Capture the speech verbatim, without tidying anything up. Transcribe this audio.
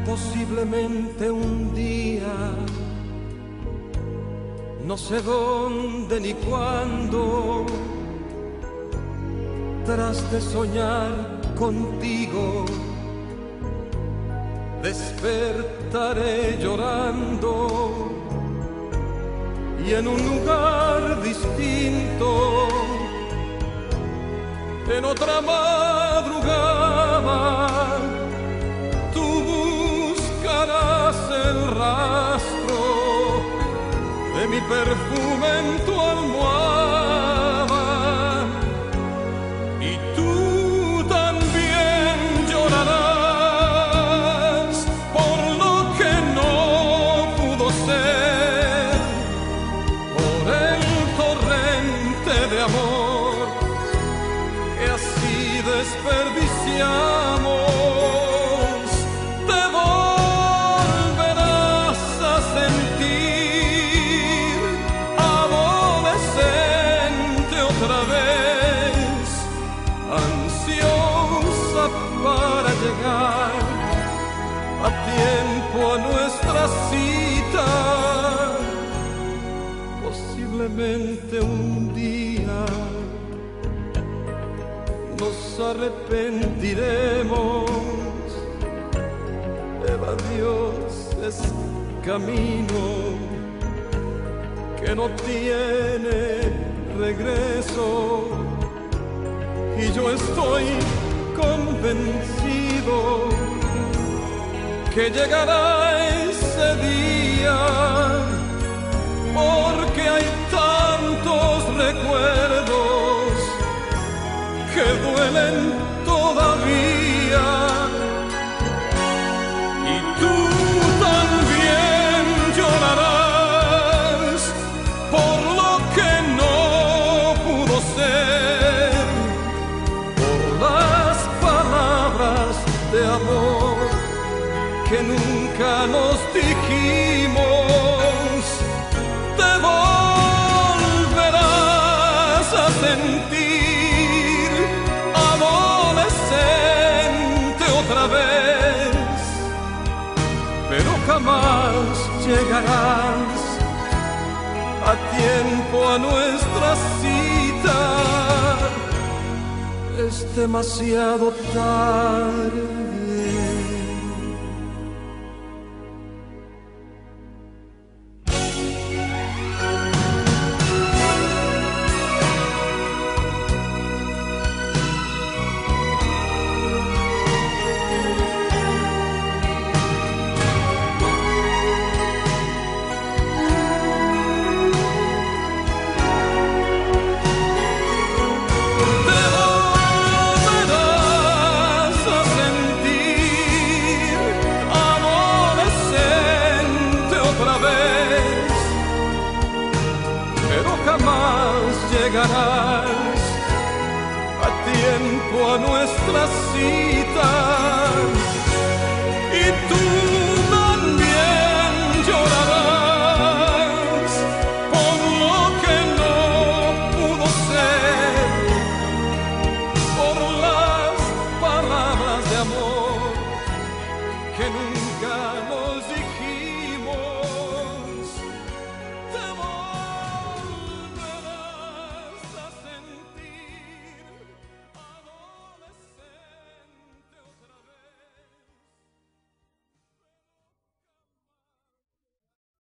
Posiblemente un día, no sé dónde ni cuándo, tras de soñar contigo, despertaré llorando y en un lugar distinto, en otra madrugada, tú buscarás el rastro de mi perfume en tu almohada y tú también llorarás por lo que no pudo ser, por el torrente de amor que así desperdiciamos. Te volverás a sentir adolescente otra vez, ansiosa para llegar a tiempo a nuestra cita. Posiblemente un día nos arrepentiremos, pero Dios es camino que no tiene regreso, y yo estoy convencido que llegará ese día, porque hay tantos recuerdos que duelen todavía, y tú también llorarás por lo que no pudo ser, por las palabras de amor que nunca nos dijimos. Te volverás a sentir adolescente otra vez, pero jamás llegarás a tiempo a nuestra cita. Es demasiado tarde. Llegarás a tiempo a nuestra cita.